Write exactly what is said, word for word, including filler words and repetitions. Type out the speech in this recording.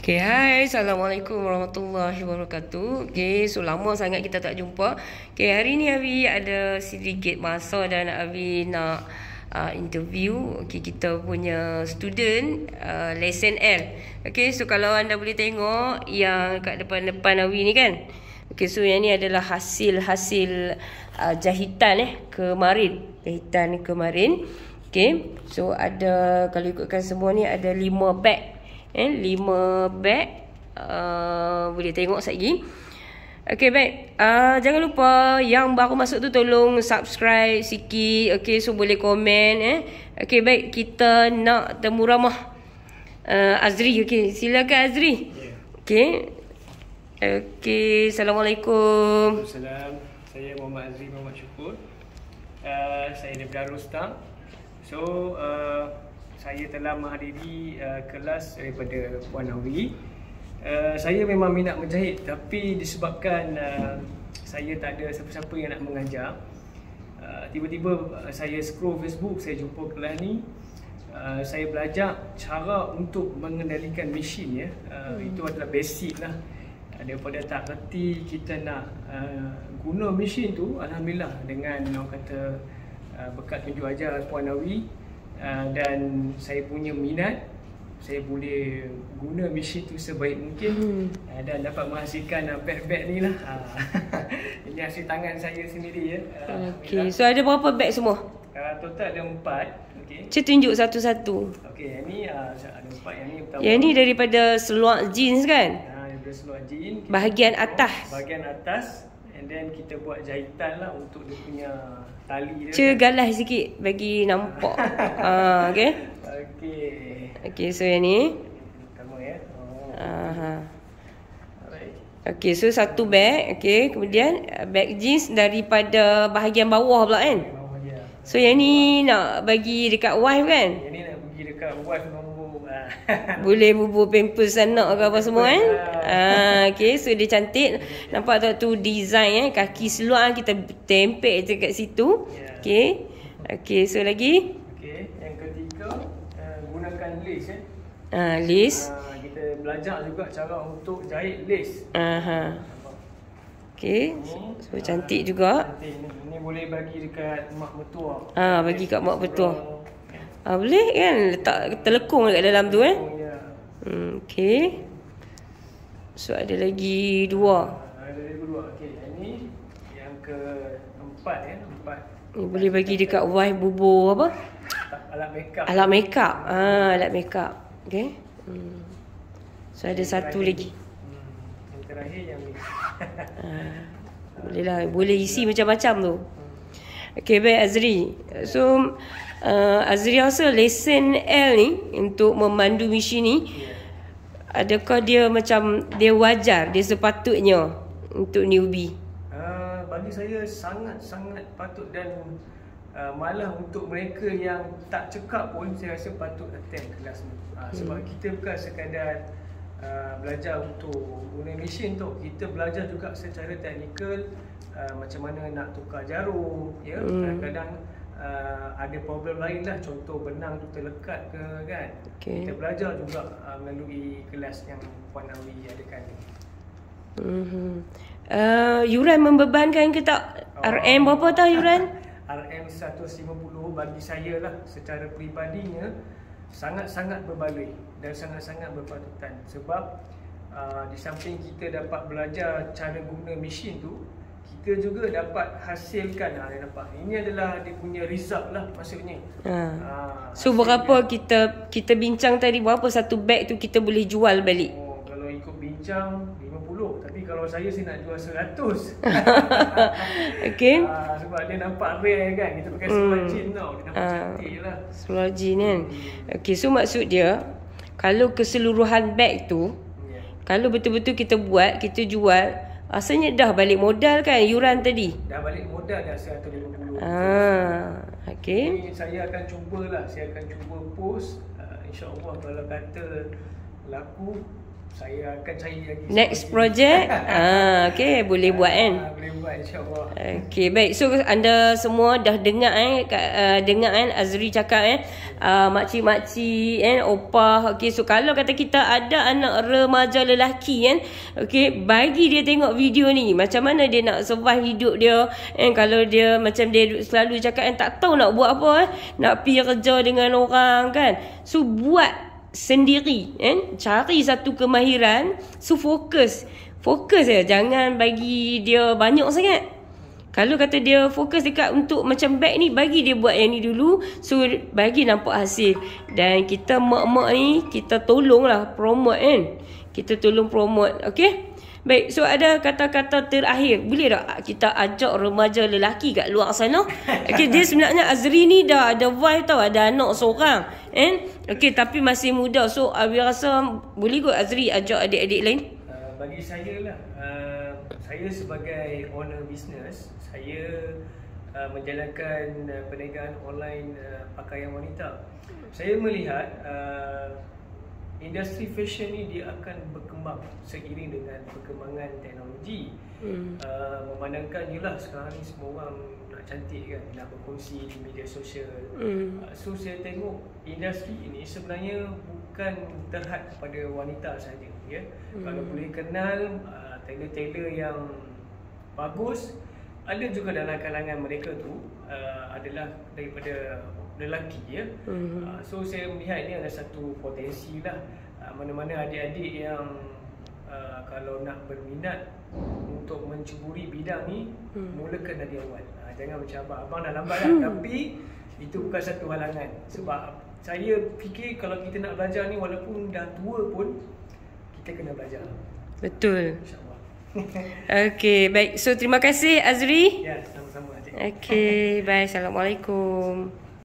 Okay, hai, Assalamualaikum warahmatullahi wabarakatuh. Okay, so lama sangat kita tak jumpa. Okay, hari ni Avi ada sedikit masa dan Avi nak uh, interview okay, kita punya student uh, lesson L. Okay, so kalau anda boleh tengok yang kat depan-depan Avi ni kan. Okay, so yang ni adalah hasil-hasil uh, jahitan eh kemarin. Jahitan kemarin. Okay, so ada, kalau ikutkan semua ni ada lima beg. Eh, lima beg. Uh, boleh tengok sekejap lagi. Okay, baik. Uh, jangan lupa yang baru masuk tu tolong subscribe sikit. Okay, so boleh komen. Eh. Okay, baik. Kita nak temu ramah uh, Azri. Okay, silakan Azri. Yeah. Okay. Okay, Assalamualaikum. Assalamualaikum. Saya Muhammad Azri Muhammad Syukur. Uh, saya daripada Darustam. So, uh, saya telah menghadiri uh, kelas daripada Puan Awi. Uh, saya memang minat menjahit, tapi disebabkan uh, saya tak ada siapa-siapa yang nak mengajar, uh, tiba-tiba uh, saya scroll Facebook, saya jumpa kelas ni. Uh, saya belajar cara untuk mengendalikan mesin ya. Uh, hmm. Itu adalah basic lah. Uh, daripada tak reti kita nak uh, guna mesin tu, alhamdulillah dengan orang kata uh, berkat tunjuk ajar Puan Awi. Uh, dan saya punya minat, saya boleh guna mesin tu sebaik mungkin hmm. uh, dan dapat menghasilkan uh, beg-beg ni lah. Uh, ini hasil tangan saya sendiri ya. Uh, okay, so ada berapa beg semua? Uh, total ada empat. Okay. Saya tunjuk satu-satu. Okay, yang ni uh, ada empat. Yang ni pertama. Yang ni daripada seluar jeans kan? Uh, daripada seluar jeans. Bahagian atas. Bahagian atas. And then kita buat jahitan lah untuk dia punya tali dia. Cuma galas sikit bagi nampak. uh, okay. Okay. Okay, so yang ni. Pertama ya. Oh. Uh-huh. Alright. Okay, so satu beg. Okay, kemudian beg jeans daripada bahagian bawah pula kan? Bawah dia. So yang ni nak bagi dekat wife kan? Yang ni nak pergi dekat wife nombor. Boleh bubur pampers anak ke apa semua kan? Ah, okay, so dia cantik. Nampak tak tu design eh, kaki seluar kita tempel je kat situ. Okay. Okay, so lagi? Okay, yang ketiga uh, gunakan lace eh. Ah, lace. Uh, kita belajar juga cara untuk jahit lace. Aha. Okay, so uh, cantik juga. Cantik ni. Ini boleh bagi dekat mak mertua. Ah, bagi kat mak mertua. Ah, boleh kan? Letak telekung dekat dalam tu eh. Hmm, okay. So ada lagi dua. Ada lagi dua. Okay, ini yang keempat ya, empat. Ni boleh bagi dekat wife bubur apa? Alat makeup. Alat makeup. Ah, alat makeup. Okay. Hmm. So ada satu lagi. Hmm. Yang terakhir yang ni. ah, boleh lah. Boleh isi macam-macam tu. Okay, baik Azri. So uh, Azri rasa lesson L ni untuk memandu mesin ni, yeah, adakah dia macam dia wajar, dia sepatutnya untuk newbie? Uh, bagi saya sangat-sangat patut dan uh, malah untuk mereka yang tak cekap pun saya rasa patut attend kelas ni. Uh, sebab hmm. kita bukan sekadar uh, belajar untuk guna mesin tu, kita belajar juga secara teknikal. Uh, macam mana nak tukar jarum ya, hmm. kadang-kadang uh, ada problem lain lah, contoh benang tu terlekat ke kan. Okay. Kita belajar juga uh, melalui kelas yang Puan Awi adakan ni. Mm-hmm. Uh, yuran membebankan ke tak? Oh. R M berapa tau yuran? R M seratus lima puluh bagi saya lah secara peribadinya sangat-sangat berbaloi dan sangat-sangat berpatutan, sebab uh, di samping kita dapat belajar cara guna mesin tu, kita juga dapat hasilkan. Ha, dia nampak. Ini adalah dia punya result lah maksudnya. Ha. Ha, so berapa kita kita bincang tadi, berapa satu beg tu kita boleh jual balik? Oh, kalau ikut bincang lima puluh, tapi kalau saya saya nak jual seratus. Okay. Ha, sebab dia nampak rare kan. Kita pakai seluar hmm. jean tau. Dia nampak ha. cantik lah. Seluar jean kan. Hmm. Okay, so maksud dia kalau keseluruhan beg tu, yeah, kalau betul-betul kita buat, kita jual, asalnya dah balik modal kan yuran tadi? Dah balik modal dah seratus lima puluh. Ah, okey. Saya akan cubalah, saya akan cuba post. Uh, InsyaAllah kalau kata laku, saya akan cari lagi next project. ah, okay, boleh buat kan. Ah, boleh buat insyaAllah. Okay, baik. So anda semua dah dengar eh uh, dengar kan Azri cakap eh uh, makcik-makcik eh opah. Okay, so kalau kata kita ada anak remaja lelaki kan, okay, bagi dia tengok video ni macam mana dia nak survive hidup dia. And kalau dia macam dia selalu cakap kan, tak tahu nak buat apa eh, nak pergi kerja dengan orang kan. So buat sendiri kan, cari satu kemahiran. So fokus Fokus je, jangan bagi dia banyak sangat. Kalau kata dia fokus dekat untuk macam bag ni, bagi dia buat yang ni dulu. So bagi nampak hasil. Dan kita mak-mak ni, kita tolonglah promote kan. Kita tolong promote. Okay. Baik, so ada kata-kata terakhir. Boleh tak kita ajak remaja lelaki kat luar sana? Okay, dia sebenarnya Azri ni dah ada wife tau, ada anak seorang. Eh? Okay, tapi masih muda. So, Abi rasa boleh kot Azri ajak adik-adik lain? Uh, bagi saya lah, uh, saya sebagai owner business, saya uh, menjalankan uh, perniagaan online uh, pakaian wanita. Saya melihat uh, industri fashion ni dia akan berkembang seiring dengan perkembangan teknologi. Hmm. Uh, memandangkan yelah sekarang ni semua orang nak cantik kan, nak berkongsi di media sosial. Hmm. Uh, so saya tengok industri ini sebenarnya bukan terhad kepada wanita saja, ya. Hmm. Kalau boleh kenal uh, tailor-tailor yang bagus, ada juga dalam kalangan mereka tu uh, adalah daripada lelaki, ya. Mm-hmm. Uh, so saya melihat ini ada satu potensi lah. Uh, mana-mana adik-adik yang uh, kalau nak berminat untuk mencuburi bidang ni, mm. mulakan dari awal. Uh, jangan macam abang, abang dah lambat lah. Tapi itu bukan satu halangan. Sebab saya fikir kalau kita nak belajar ni, walaupun dah tua pun, kita kena belajar. Betul. InsyaAllah. Okay, baik. So terima kasih Azri. Ya, sama-sama. Okay, bye. Assalamualaikum.